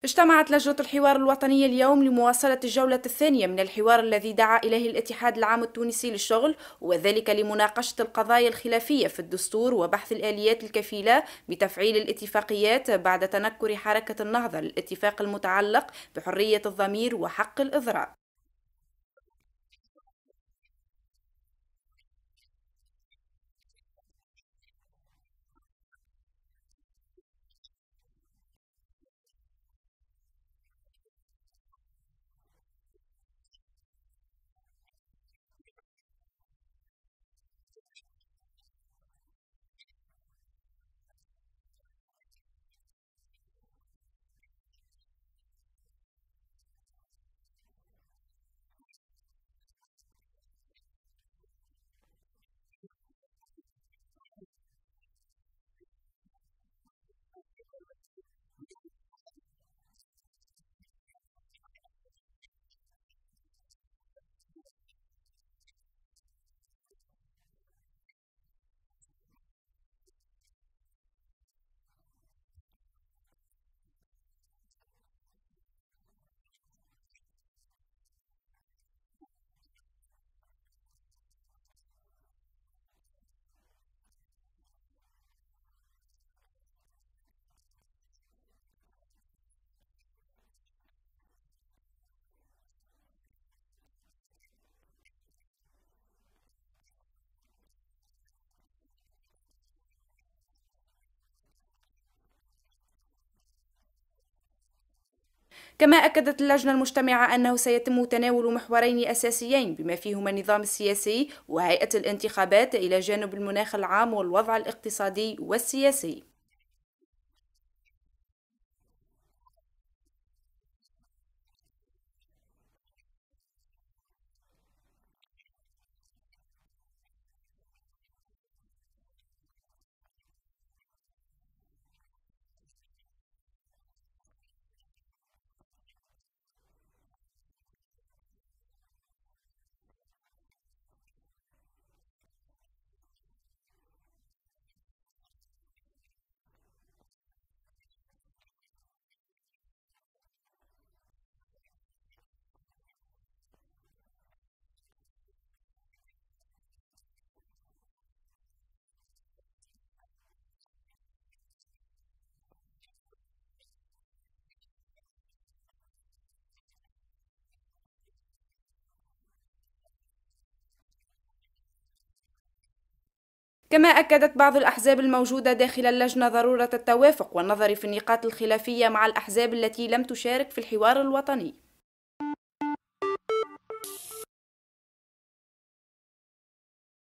اجتمعت لجنة الحوار الوطني اليوم لمواصلة الجولة الثانية من الحوار الذي دعا إليه الاتحاد العام التونسي للشغل، وذلك لمناقشة القضايا الخلافية في الدستور وبحث الآليات الكفيلة بتفعيل الاتفاقيات بعد تنكر حركة النهضة للاتفاق المتعلق بحرية الضمير وحق الإضرار. كما أكدت اللجنة المجتمعة أنه سيتم تناول محورين أساسيين بما فيهما النظام السياسي وهيئة الانتخابات إلى جانب المناخ العام والوضع الاقتصادي والسياسي. كما أكدت بعض الأحزاب الموجودة داخل اللجنة ضرورة التوافق والنظر في النقاط الخلافية مع الأحزاب التي لم تشارك في الحوار الوطني.